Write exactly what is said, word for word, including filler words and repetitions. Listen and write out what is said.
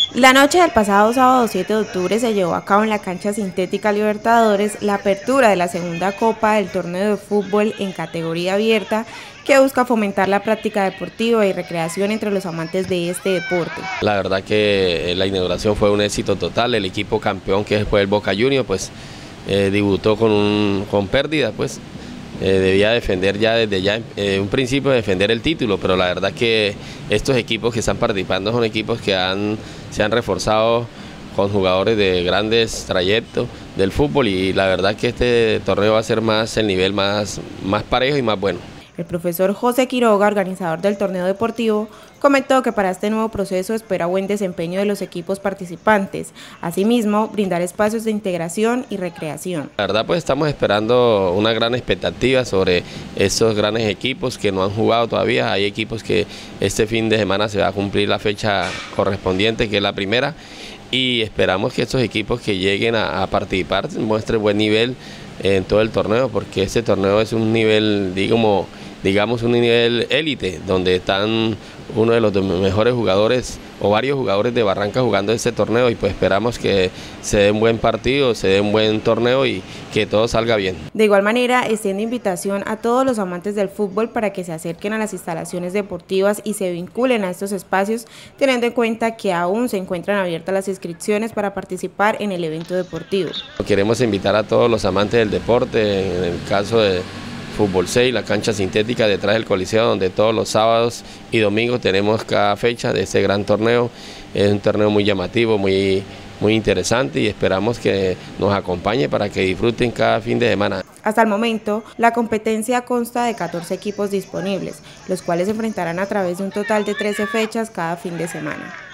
La noche del pasado sábado siete de octubre se llevó a cabo en la cancha sintética Libertadores la apertura de la segunda copa del torneo de fútbol en categoría abierta que busca fomentar la práctica deportiva y recreación entre los amantes de este deporte. La verdad que la inauguración fue un éxito total, el equipo campeón que fue el Boca Juniors pues eh, debutó con, un, con pérdida, pues eh, debía defender ya desde ya eh, un principio defender el título, pero la verdad que estos equipos que están participando son equipos que han, se han reforzado con jugadores de grandes trayectos del fútbol y la verdad que este torneo va a ser más el nivel más, más parejo y más bueno. El profesor José Quiroga, organizador del torneo deportivo, comentó que para este nuevo proceso espera buen desempeño de los equipos participantes, asimismo brindar espacios de integración y recreación. La verdad pues estamos esperando una gran expectativa sobre esos grandes equipos que no han jugado todavía. Hay equipos que este fin de semana se va a cumplir la fecha correspondiente, que es la primera, y esperamos que estos equipos que lleguen a, a participar muestren buen nivel en todo el torneo, porque este torneo es un nivel, digamos, digamos un nivel élite, donde están uno de los mejores jugadores o varios jugadores de Barranca jugando este torneo y pues esperamos que se dé un buen partido, se dé un buen torneo y que todo salga bien. De igual manera, extiende invitación a todos los amantes del fútbol para que se acerquen a las instalaciones deportivas y se vinculen a estos espacios, teniendo en cuenta que aún se encuentran abiertas las inscripciones para participar en el evento deportivo. Queremos invitar a todos los amantes del deporte, en el caso de Fútbol seis, la cancha sintética detrás del Coliseo, donde todos los sábados y domingos tenemos cada fecha de este gran torneo. Es un torneo muy llamativo, muy, muy interesante y esperamos que nos acompañe para que disfruten cada fin de semana. Hasta el momento, la competencia consta de catorce equipos disponibles, los cuales se enfrentarán a través de un total de trece fechas cada fin de semana.